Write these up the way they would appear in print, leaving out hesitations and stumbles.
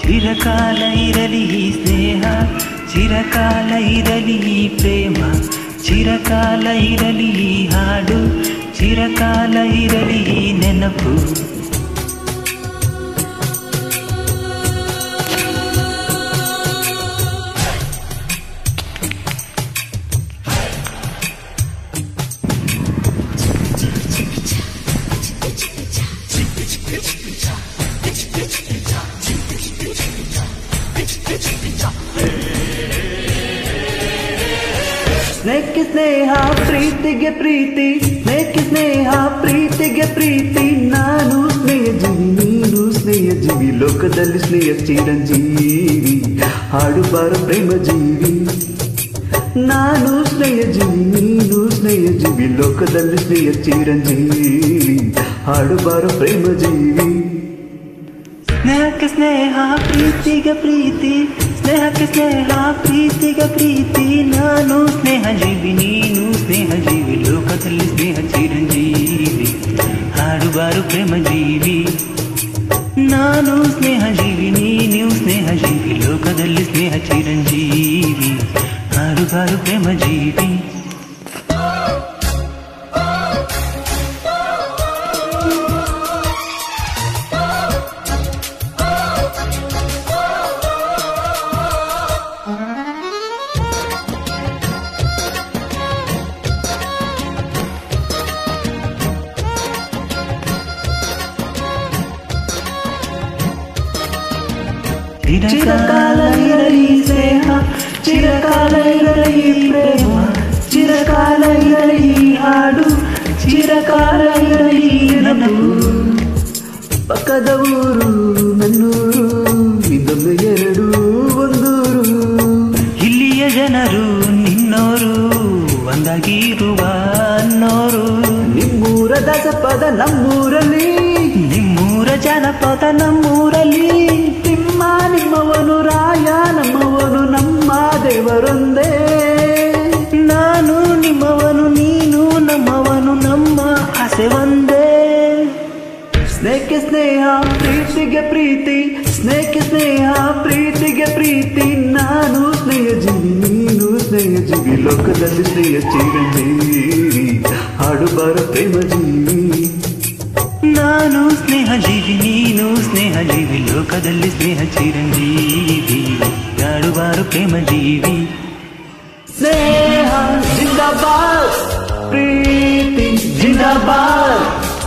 ಚಿರಕಾಲ ಇರಲಿ ಈ ಸ್ನೇಹ, ಚಿರಕಾಲ ಇರಲಿ ಈ ಪ್ರೇಮ, ಚಿರಕಾಲ ಇರಲಿ ಈ ಹಾಡು, ಚಿರಕಾಲ ಇರಲಿ ಈ ನೆನಪು. ಸ್ನೇಹಕ್ಕೆ ಸ್ನೇಹ, ಪ್ರೀತಿಗೆ ಪ್ರೀತಿ, ಸ್ನೇಹಕ್ಕೆ ಸ್ನೇಹ, ಪ್ರೀತಿಗೆ ಪ್ರೀತಿ. ನಾನು ಸ್ನೇಹ ಜೀವಿ, ನೀನು ಸ್ನೇಹ ಜೀವಿ, ಲೋಕದಲ್ಲಿ ಸ್ನೇಹ ಚಿರಂಜೀವಿ. ಹಾಡುಬಾರ ಪ್ರೇಮ ಜೀವಿ. ನಾನು ಸ್ನೇಹ ಜೀವಿ, ನೀನು ಸ್ನೇಹ ಜೀವಿ, ಲೋಕದಲ್ಲಿ ಸ್ನೇಹ ಚಿರಂಜೀವಿ. ಹಾಡುಬಾರ ಪ್ರೇಮ ಜೀವಿ. ಸ್ನೇಹಕ್ಕೆ ಸ್ನೇಹ, ಪ್ರೀತಿಗೆ ಪ್ರೀತಿ, ಸ್ನೇಹಕ್ಕೆ ಸ್ನೇಹ, ಪ್ರೀತಿಗೆ ಪ್ರೀತಿ. ನಾನು ಸ್ನೇಹ ಜೀವಿ, ನೀನು ಸ್ನೇಹ ಜೀವಿ, ಲೋಕದಲ್ಲಿ ಸ್ನೇಹ ಚಿರಂಜೀವಿ. ಹಾಡುಬಾರು ಪ್ರೇಮ ಜೀವಿ. ನಾನು ಸ್ನೇಹ ಜೀವಿ, ನೀನು ಸ್ನೇಹ ಜೀವಿ, ಲೋಕದಲ್ಲಿ ಸ್ನೇಹ ಚಿರಂಜೀವಿ. ಹಾಡುಬಾರು ಪ್ರೇಮ ಜೀವಿ. ಚಿರಕಾಲ ಇರಲಿ ಸ್ನೇಹ, ಚಿರಕಾಲ ಇರಲಿ ಪ್ರೇಮ, ಚಿರಕಾಲ ಇರಲಿ ಹಾಡು, ಚಿರಕಾಲ ಇರಲಿ ನೆನಪು. ಪಕ್ಕದ ಊರು ನನ್ನೂರು, ಇದೊಮ್ಮೆ ಎರಡು ಒಂದೂರು. ಇಲ್ಲಿಯ ಜನರು ನಿನ್ನೋರು, ಒಂದಾಗಿರುವ ಅನ್ನೋರು. ನಿಮ್ಮೂರ ದಾಸಪದ ನಮ್ಮೂರಲ್ಲಿ, ನಿಮ್ಮೂರ ಜನಪದ ನಮ್ಮೂರಲ್ಲಿ. ನಿಮ್ಮವನು ರಾಯ, ನಮ್ಮವನು ನಮ್ಮ ದೇವರೊಂದೇ. ನಾನು ನಿಮ್ಮವನು, ನೀನು ನಮ್ಮವನು, ನಮ್ಮ ಆಸೆ ಒಂದೇ. ಸ್ನೇಹಕ್ಕೆ ಸ್ನೇಹ, ಪ್ರೀತಿಗೆ ಪ್ರೀತಿ, ಸ್ನೇಹಕ್ಕೆ ಸ್ನೇಹ, ಪ್ರೀತಿಗೆ ಪ್ರೀತಿ. ನಾನು ಸ್ನೇಹ ಜೀವಿ, ನೀನು ಸ್ನೇಹ ಜೀವಿ, ಲೋಕದಲ್ಲಿ ಸ್ನೇಹ ಚಿರಂಜೀವಿ. ಹಾಡುಬಾರ ಪ್ರೇಮ ಜೀವಿ. ನಾನು ಸ್ನೇಹ ಜೀವಿ, ನೀನು ಸ್ನೇಹ ಜೀವಿ, ಲೋಕದಲ್ಲಿ ಸ್ನೇಹ ಚಿರಂಜೀವಿ. ಹಾಡುಬಾರು ಪ್ರೇಮ ಜೀವಿ. ಸ್ನೇಹ ಜಿಂದಾಬಾದ್, ಪ್ರೀತಿ ಜಿಂದಾಬಾದ್.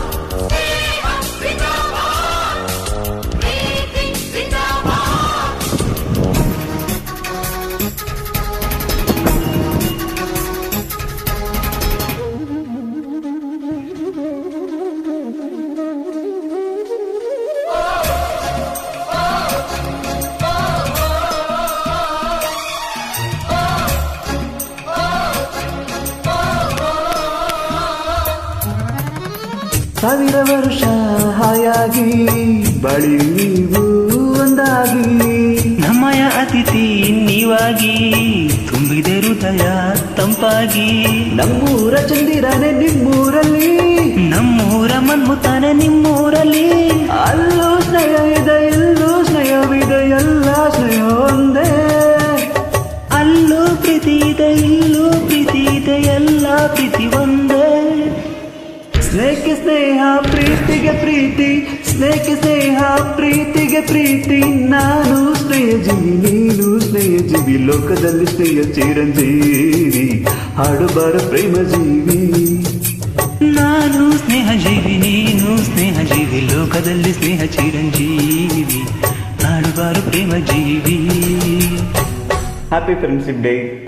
ಸಾವಿರ ವರ್ಷ ಹಾಯಾಗಿ ಬಳಿ ನೀವು ಒಂದಾಗಿ, ನಮ್ಮಯ ಅತಿಥಿ ನೀವಾಗಿ, ತುಂಬಿದೆ ಹೃದಯ ತಂಪಾಗಿ. ನಮ್ಮೂರ ಚಂದಿರನೆ ನಿಮ್ಮೂರಲ್ಲಿ, ನಮ್ಮೂರ ಮನ್ಮುತಾನೆ ನಿಮ್ಮೂರಲ್ಲಿ. ಅಲ್ಲೂ ಸ್ನೇಹ ಇದೆ, ಎಲ್ಲೂ ಸ್ನೇಹವಿದೆ, ಎಲ್ಲ ಸ್ನೇಹ ಒಂದೇ. ಅಲ್ಲೂ ಪ್ರೀತಿ ಇದೆ, ಇಲ್ಲೂ ಪ್ರೀತಿ ಇದೆ, ಎಲ್ಲ ಪ್ರೀತಿ ಒಂದೇ. ಸ್ನೇಹಕ್ಕೆ ಸ್ನೇಹ, ಪ್ರೀತಿಗೆ ಪ್ರೀತಿ, ಸ್ನೇಹಕ್ಕೆ ಸ್ನೇಹ, ಪ್ರೀತಿಗೆ ಪ್ರೀತಿ. ನಾನು ಸ್ನೇಹ ಜೀವಿ, ನೀನು ಸ್ನೇಹ ಜೀವಿ, ಲೋಕದಲ್ಲಿ ಸ್ನೇಹ ಚಿರಂಜೀವಿ. ಹಾಡುಬಾರ ಪ್ರೇಮ ಜೀವಿ. ನಾನು ಸ್ನೇಹ ಜೀವಿ, ನೀನು ಸ್ನೇಹ ಜೀವಿ, ಲೋಕದಲ್ಲಿ ಸ್ನೇಹ ಚಿರಂಜೀವಿ. ಹಾಡುಬಾರ ಪ್ರೇಮ ಜೀವಿ. Happy friendship day.